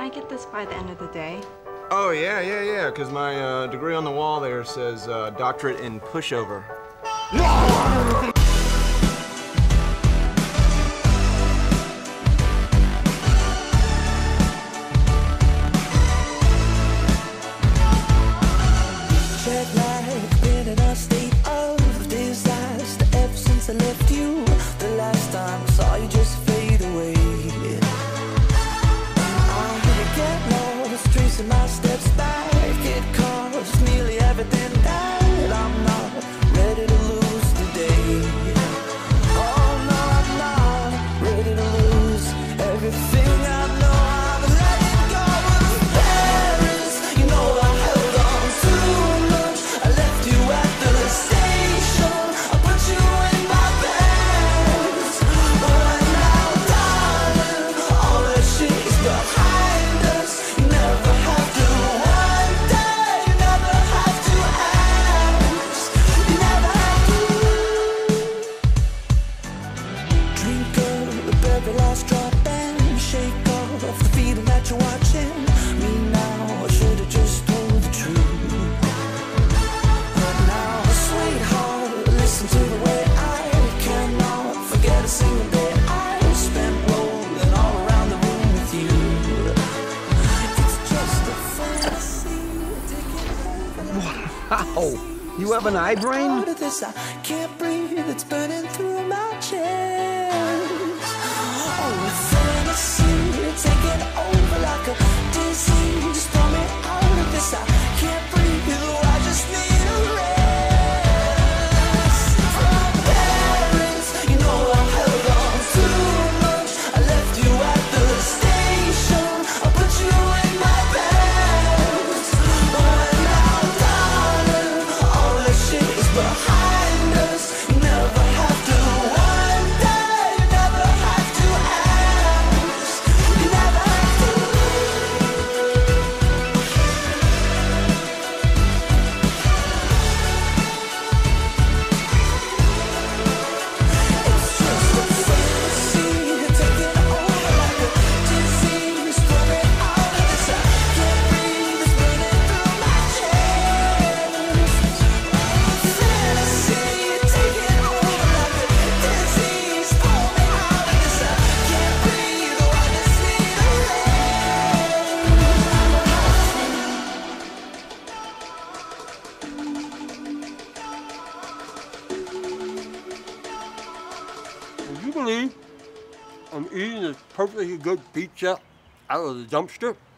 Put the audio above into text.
I get this by the end of the day? Oh, yeah, because my degree on the wall there says doctorate in pushover. Jet lag, been in a state of disaster ever since I left you. The last time I saw you just fade away. I'm gonna get lost, tracing my steps back. It costs nearly everything that I'm not ready to lose today. Oh no, I'm not ready to lose everything I know. I'm letting go of Paris. You know I held on too much. I left you at the station. I put you in my bags. But now, darling, all that shit is behind us. You never have to wonder. You never have to ask. You never have to drink up every last drop and shake off the feeling that you're watching me now. I should have just told the truth. But now, sweetheart, listen to the way I cannot forget a single day I spent rolling all around the room with you. It's just a fantasy. Wow! You have an eye brain? Out of this, I can't breathe. It's burning through my chest. Oh, a fantasy, taking over like a disease. Pull me out of this. I can't breathe. Oh, I just need a rest. From Paris, you know I held on too much. I left you at the station. I put you in my bags. But now, darling, all that shit is behind us. You never have to wonder. You never have to ask. You never have to. It's just a fantasy, taking over like a disease. Pull me out of this. I can't breathe. It's burning through my chest. Fantasy, taking over like a disease. Pull me out of this. I can't breathe. Oh, I just need a Would you believe I'm eating this perfectly good pizza out of the dumpster?